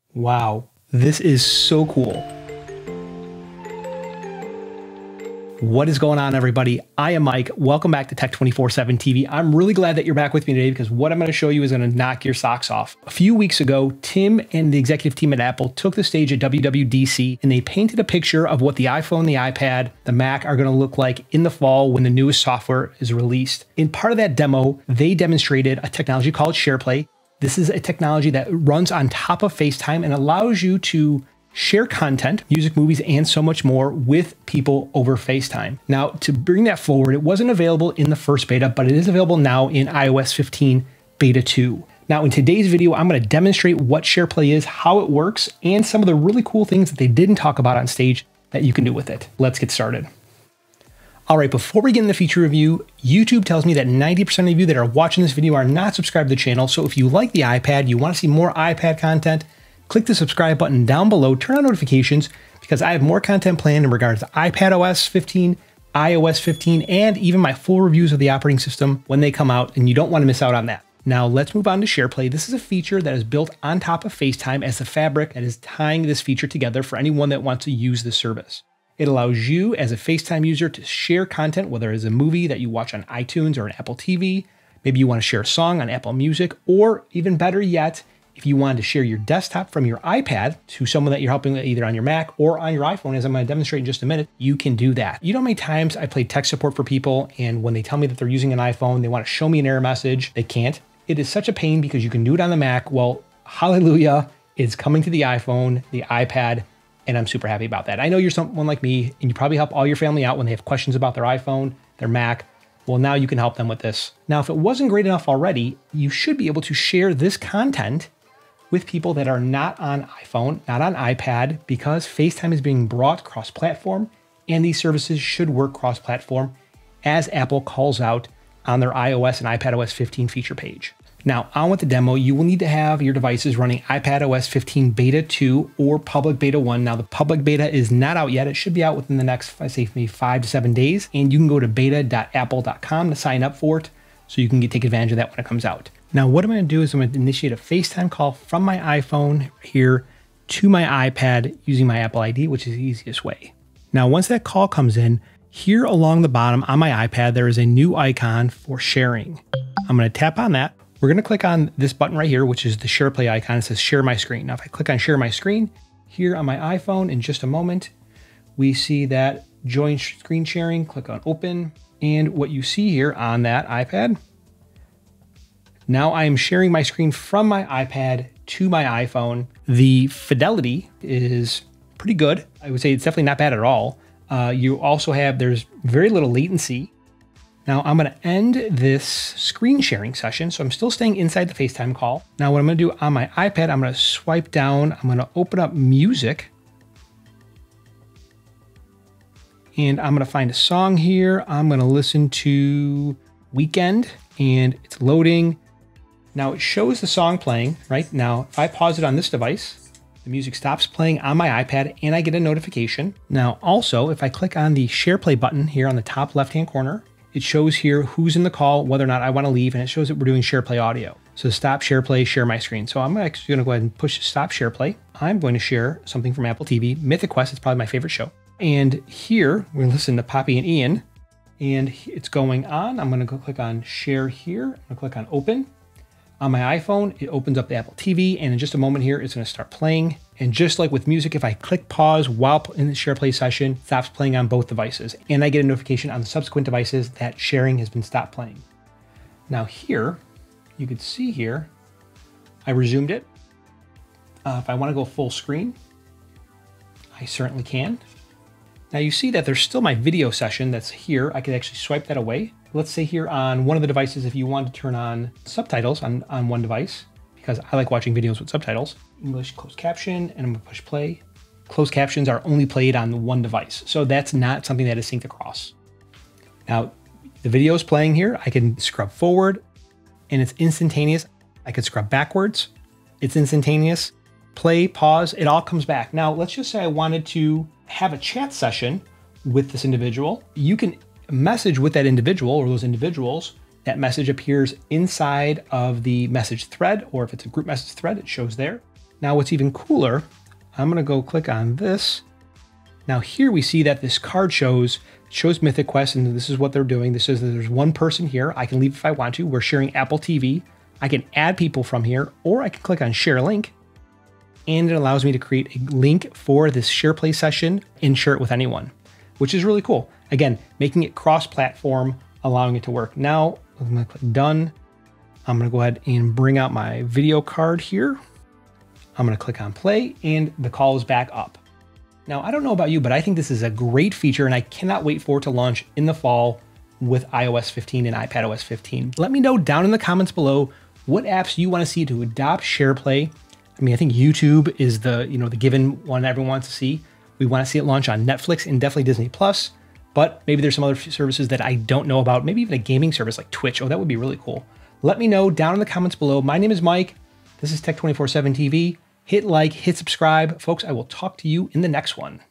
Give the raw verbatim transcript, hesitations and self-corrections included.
Wow, this is so cool. What is going on, everybody? I am Mike. Welcome back to Tech twenty-four seven T V. I'm really glad that you're back with me today because what I'm going to show you is going to knock your socks off. A few weeks ago, Tim and the executive team at Apple took the stage at W W D C and they painted a picture of what the iPhone, the iPad, the Mac are going to look like in the fall when the newest software is released. In part of that demo, they demonstrated a technology called SharePlay. This is a technology that runs on top of FaceTime and allows you to share content, music, movies, and so much more with people over FaceTime. Now, to bring that forward, it wasn't available in the first beta, but it is available now in i O S fifteen beta two. Now, in today's video, I'm going to demonstrate what SharePlay is, how it works, and some of the really cool things that they didn't talk about on stage that you can do with it. Let's get started. All right, before we get in the feature review, YouTube tells me that ninety percent of you that are watching this video are not subscribed to the channel. So if you like the iPad, you want to see more iPad content, click the subscribe button down below, turn on notifications, because I have more content planned in regards to iPadOS fifteen, i O S fifteen, and even my full reviews of the operating system when they come out, and you don't want to miss out on that. Now let's move on to SharePlay. This is a feature that is built on top of FaceTime as the fabric that is tying this feature together for anyone that wants to use the service. It allows you as a FaceTime user to share content, whether it's a movie that you watch on iTunes or an Apple T V, maybe you want to share a song on Apple Music, or even better yet, if you wanted to share your desktop from your iPad to someone that you're helping either on your Mac or on your iPhone, as I'm going to demonstrate in just a minute, you can do that. You know how many times I play tech support for people and when they tell me that they're using an iPhone, they want to show me an error message, they can't. It is such a pain because you can do it on the Mac. Well, hallelujah, it's coming to the iPhone, the iPad, and I'm super happy about that. I know you're someone like me and you probably help all your family out when they have questions about their iPhone, their Mac. Well, now you can help them with this. Now, if it wasn't great enough already, you should be able to share this content with people that are not on iPhone, not on iPad, because FaceTime is being brought cross-platform and these services should work cross-platform as Apple calls out on their iOS and iPadOS fifteen feature page. Now, on with the demo, you will need to have your devices running iPadOS fifteen beta two or public beta one. Now, the public beta is not out yet. It should be out within the next, I say, maybe five to seven days. And you can go to beta dot apple dot com to sign up for it so you can get, take advantage of that when it comes out. Now, what I'm going to do is I'm going to initiate a FaceTime call from my iPhone here to my iPad using my Apple I D, which is the easiest way. Now, once that call comes in, here along the bottom on my iPad, there is a new icon for sharing. I'm going to tap on that. We're going to click on this button right here, which is the SharePlay icon. It says share my screen. Now, if I click on share my screen here on my iPhone in just a moment, we see that join screen sharing, click on open. And what you see here on that iPad, now I am sharing my screen from my iPad to my iPhone. The fidelity is pretty good. I would say it's definitely not bad at all. Uh, you also have, there's very little latency. Now I'm going to end this screen sharing session. So I'm still staying inside the FaceTime call. Now what I'm going to do on my iPad, I'm going to swipe down. I'm going to open up music. And I'm going to find a song here. I'm going to listen to Weekend and it's loading. Now it shows the song playing right now. If I pause it on this device, the music stops playing on my iPad and I get a notification. Now also, if I click on the SharePlay button here on the top left-hand corner, it shows here who's in the call, whether or not I want to leave, and it shows that we're doing SharePlay audio. So stop SharePlay, share my screen. So I'm actually going to go ahead and push stop SharePlay. I'm going to share something from Apple T V, Mythic Quest. It's probably my favorite show. And here we're going to listen to Poppy and Ian, and it's going on. I'm going to go click on share here. I'm going to click on open. On my iPhone, it opens up the Apple T V, and in just a moment here, it's going to start playing. And just like with music, if I click pause while in the SharePlay session, it stops playing on both devices. And I get a notification on the subsequent devices that sharing has been stopped playing. Now here, you can see here, I resumed it. Uh, if I want to go full screen, I certainly can. Now you see that there's still my video session that's here. I could actually swipe that away. Let's say here on one of the devices, if you want to turn on subtitles on, on one device, because I like watching videos with subtitles, English closed caption, and I'm gonna push play. Closed captions are only played on one device. So that's not something that is synced across. Now, the video is playing here. I can scrub forward and it's instantaneous. I could scrub backwards. It's instantaneous. Play, pause, it all comes back. Now, let's just say I wanted to have a chat session with this individual. You can message with that individual or those individuals. That message appears inside of the message thread, or if it's a group message thread, it shows there. Now what's even cooler, I'm gonna go click on this. Now here we see that this card shows, shows Mythic Quest, and this is what they're doing. This says that there's one person here. I can leave if I want to. We're sharing Apple T V. I can add people from here, or I can click on share link, and it allows me to create a link for this SharePlay session and share it with anyone, which is really cool. Again, making it cross-platform, allowing it to work. Now, I'm gonna click done. I'm gonna go ahead and bring out my video card here. I'm gonna click on play, and the call is back up. Now, I don't know about you, but I think this is a great feature, and I cannot wait for it to launch in the fall with i O S fifteen and iPadOS fifteen. Let me know down in the comments below what apps you wanna see to adopt SharePlay. I mean, I think YouTube is the, you know, the given one everyone wants to see. We wanna see it launch on Netflix and definitely Disney Plus, but maybe there's some other services that I don't know about, maybe even a gaming service like Twitch. Oh, that would be really cool. Let me know down in the comments below. My name is Mike. This is Tech twenty-four seven T V. Hit like, hit subscribe. Folks, I will talk to you in the next one.